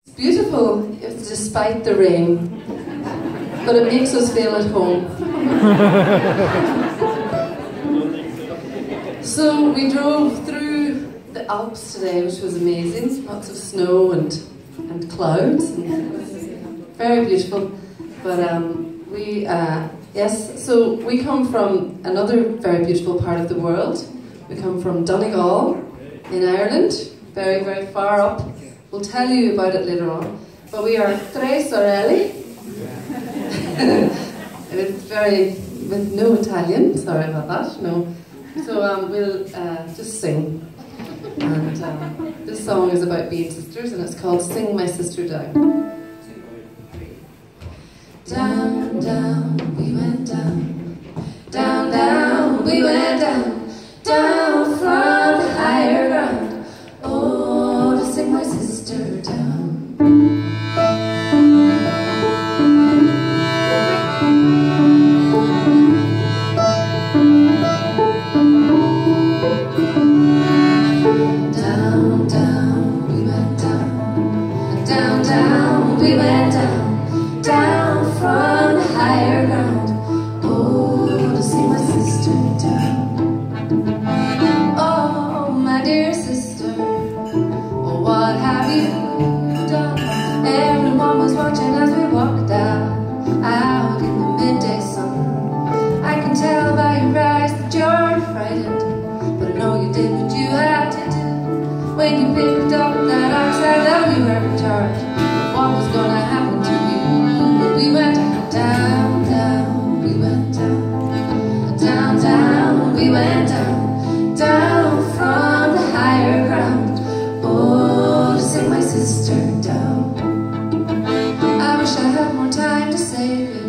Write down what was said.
It's beautiful, despite the rain, but it makes us feel at home. So we drove through the Alps today, which was amazing. Lots of snow and clouds, and it was very beautiful. But yes, so we come from another very beautiful part of the world. We come from Donegal in Ireland, very, very far up. We'll tell you about it later on. But we are Tre Sorelle. with no Italian, sorry about that, no. So we'll just sing. And this song is about being sisters, and it's called Sing My Sister Down. Down, down, we went down. Down, down, we went down. Down from the higher ground. Oh, to sing my sister down. Down, down, we went down. Down, down, we went down. Down from the higher ground. Oh, to see my sister down. Oh, my dear sister, oh, what have you done? Everyone was watching as we walked out in the midday sun. I can tell by your eyes that you're frightened, but I know you did what you had to do. When you picked up that axe, I know you were in charge of what was gonna happen to you. But we went down, down, we went down. Down, down, we went down. Down from the higher ground. Oh, to sing my sister down. I wish I had more time to say goodbye.